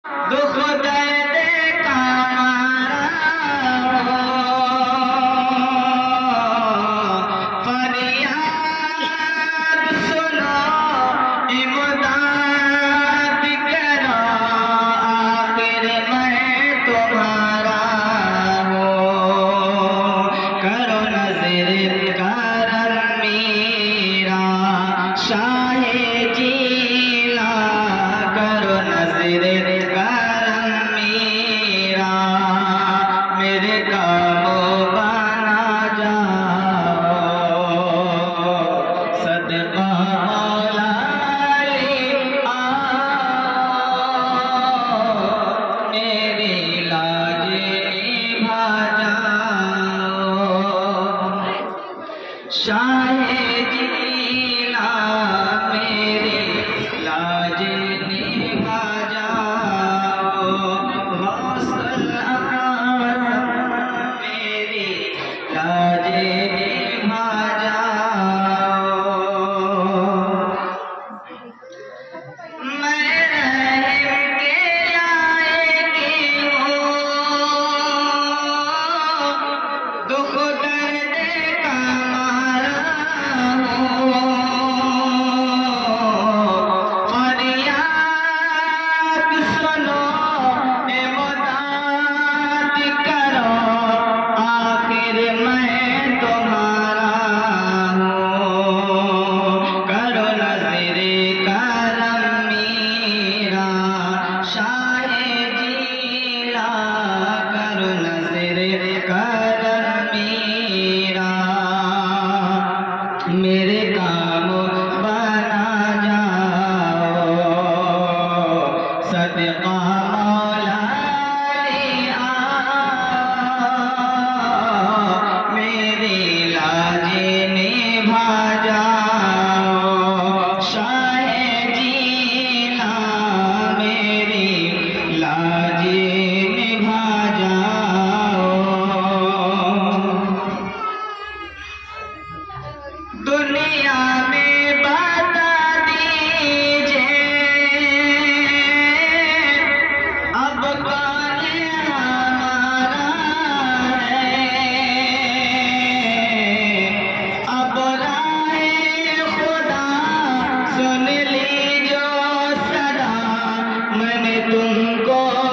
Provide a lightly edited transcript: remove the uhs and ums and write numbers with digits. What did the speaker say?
दुख दर्द का मारा फरियाद सुनो, इमदाद करो, आखिर मैं तुम्हारा हूँ। करो नज़र करम मेरा शाहे जीला, करो नज़र मेरे कामों बना जाओ, सदका मौला ले आओ, मेरी लाज निभा जाओ। शाहे जीला मेरी लाज निभा जाओ, लाज निभा जाओ। मैं रहम के लायक हूँ, दुख दर्द का मारा हूँ। फरियाद सुनो, इमदाद करो, आखिर मैं तुम्हारा हूँ। करो नज़र करम मेरा शाहे जीला, करो नज़र करम मेरा, मेरे काम बना जाओ, सदका मौला ले आओ, मेरी लाज निभा जाओ। शाहे जीला मेरी लाज निभा जाओ। दुनिया में बता दीजिए अब कौन हमारा है, अब राहे खुदा सुन ली जो सदा मैंने तुमको